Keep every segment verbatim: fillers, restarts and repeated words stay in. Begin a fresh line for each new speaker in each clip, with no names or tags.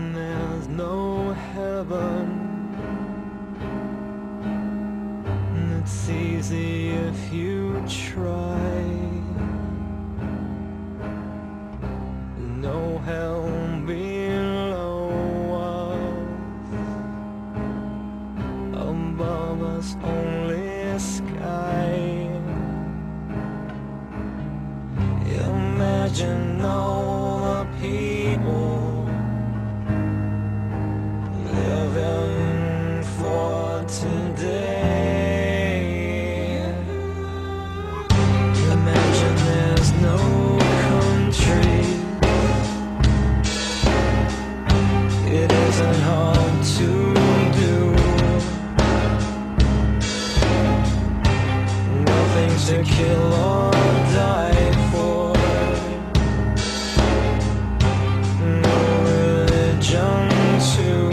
there's no heaven. It's easy if you try. No hell below us, above us only sky. Imagine all the people living for today. Imagine there's no country. It isn't hard to do. Nothing to kill or die for. No religion too.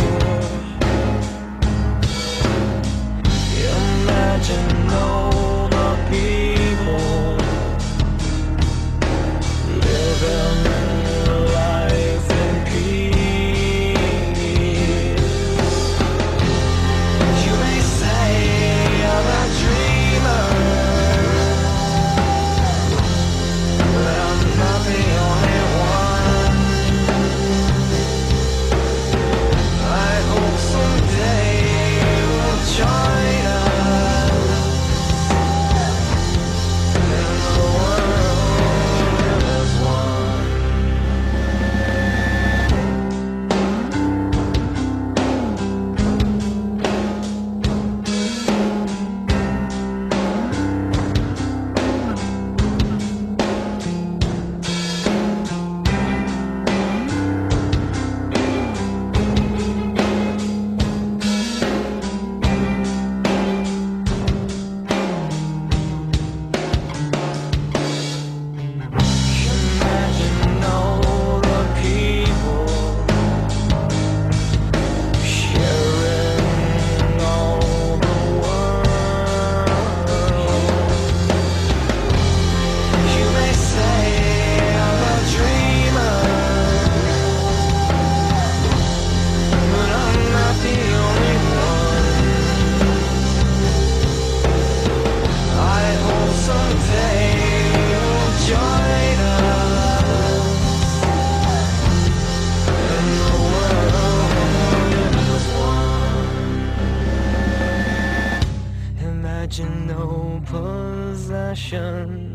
Imagine all the people living life in peace. You may say I'm a dreamer, but I'm not the only one. I hope someday you'll join us in the world as one. Imagine all the people sharing all the world. You may say I'm a dreamer, but I'm not the only one. I hope someday you'll join us in the world as one. Imagine no possession.